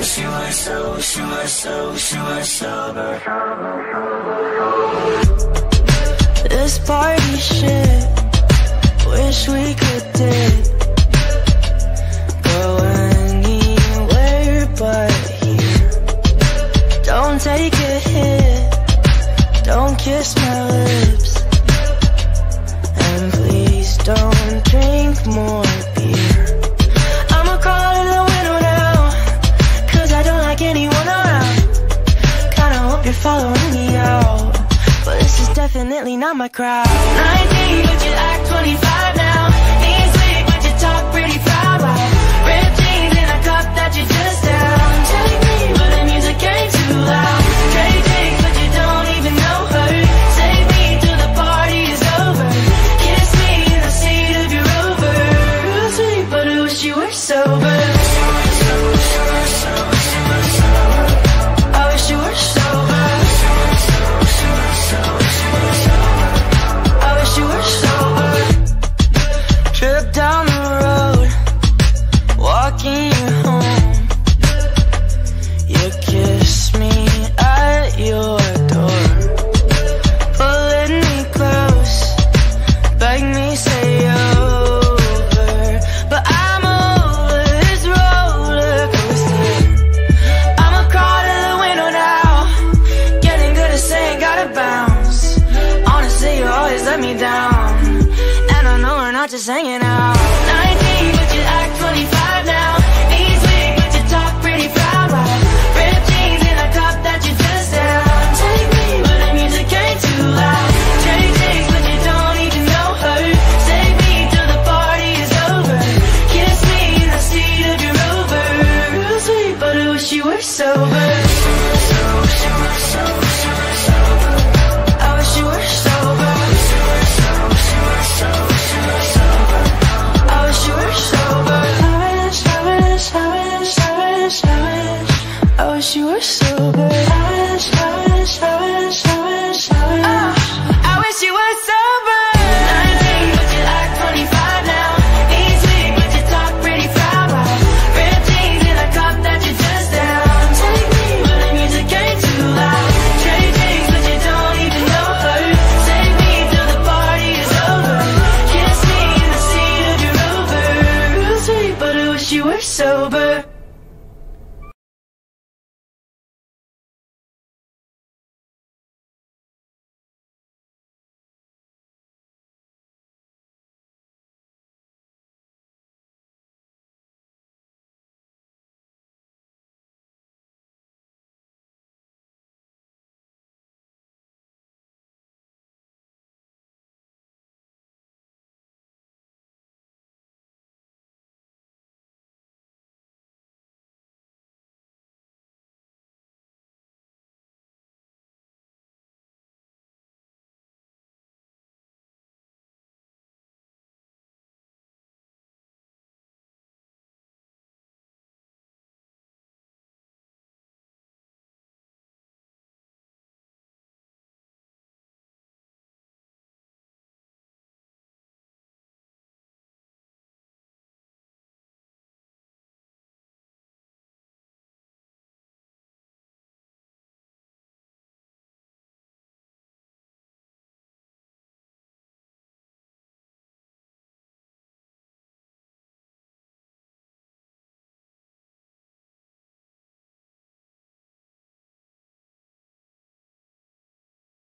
wish you were sober. This party shit, wish we could dip. Go anywhere but here. Don't take a hit, don't kiss my lips, and please don't drink more beer. I'ma crawl out of the window now, 'cause I don't like anyone around. Kinda hope you're following me out, but this is definitely not my crowd. 19, but you act 25 now. Ain't slick, but you talk pretty proud. Wow. Ripped jeans in a cup that you just down. Take me, but the music ain't too loud. Trade takes, but you don't even know her. Save me till the party is over. Kiss me in the seat of your Rover. Sweet, but I wish you were sober. I wish you were sober. I wish you were sober. Trip down the road, walking you home. You kiss me at your door, pulling me close, beg me stay over. But I'm over this roller coaster. I'ma crawl to the window now, getting good at saying gotta bounce. Honestly, you always let me down, and I know we're not just hanging out. 19, but you act 25 now. Ain't slick, but you talk pretty proud. Wow. Ripped jeans in a cup that you just down. Take me, but the music ain't too loud. Trade takes, but you don't even know her. Save me till the party is over. Kiss me in the seat of your Rover. Sweet, but I wish you were sober. I wish you were sober. I wish you were sober. I wish you were sober.